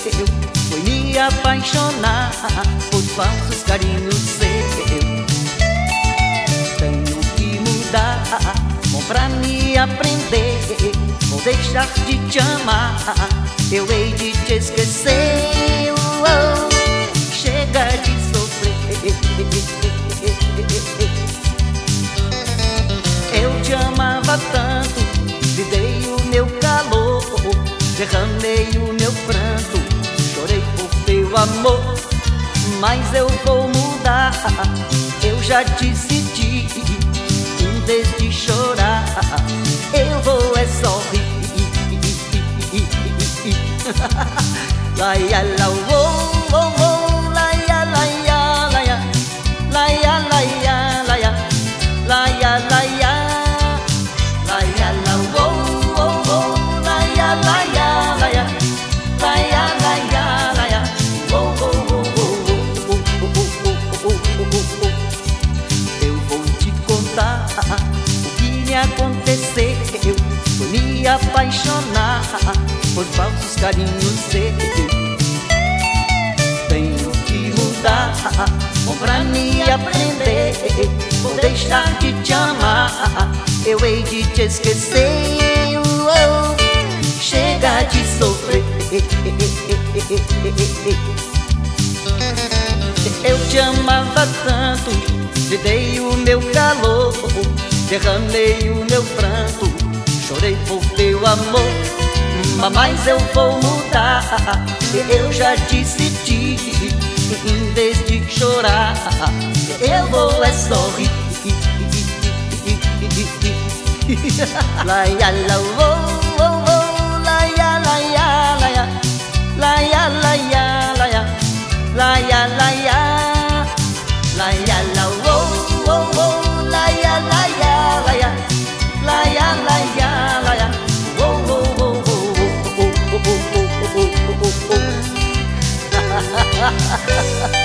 foi me apaixonar por falsos carinhos seus. Tenho que mudar, bom pra me aprender. Vou deixar de te amar, eu hei de te esquecer. Chega de sofrer. Eu te amava tanto, lhe dei o meu calor, derramei o meu pranto, chorei por teu amor. Mas eu vou mudar, eu já decidi. Em vez de chorar, eu vou é sorrir. Laia, la, oh, oh, oh, laia, laia, laia, laia, laia, laia, laia, laia, laia, la, oh, oh, oh, laia, laia, laia, laia, laia, laia, oh, oh, oh, oh, oh, oh, oh. Eu vou te contar o que me aconteceu. Foi me apaixonar por falsos carinhos seus. Tenho que mudar, bom pra me aprender. Vou deixar de te amar, eu hei de te esquecer. Chega de sofrer. Eu te amava tanto, lhe dei o meu calor, derramei o meu pranto, chorei por teu amor. Mas eu vou mudar, eu já decidi. Em vez de chorar, eu vou é sorrir. Laia, la, oh, oh, oh, laia, laia, laia, laia, laia, laia, laia, laia, laia, la, oh, oh, oh, laia, laia, laia, laia, laia, laia, oh, oh, oh, oh, oh, oh, oh, oh, oh, oh, oh, oh.